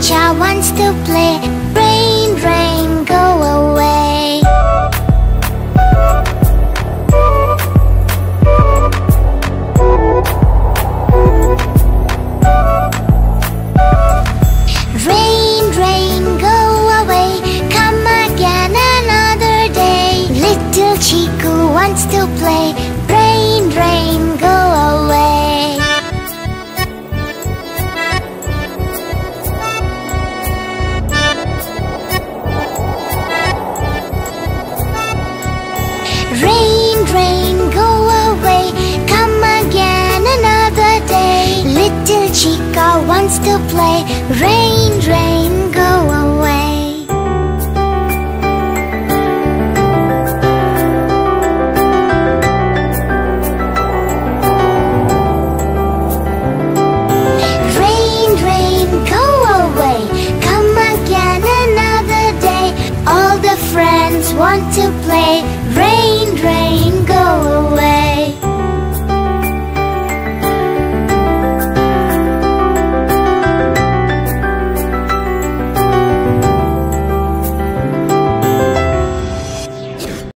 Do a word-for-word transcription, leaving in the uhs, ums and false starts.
Chicha wants to play. Rain, rain, go away. Rain, rain, go away. Come again another day. Little Chico wants to play. Rain, rain, go away. Rain, rain, go away. Come again another day. Little Chica wants to play. Rain, rain, go away. Rain, rain, go away. Come again another day. All the friends want to play. Rain, rain, go away.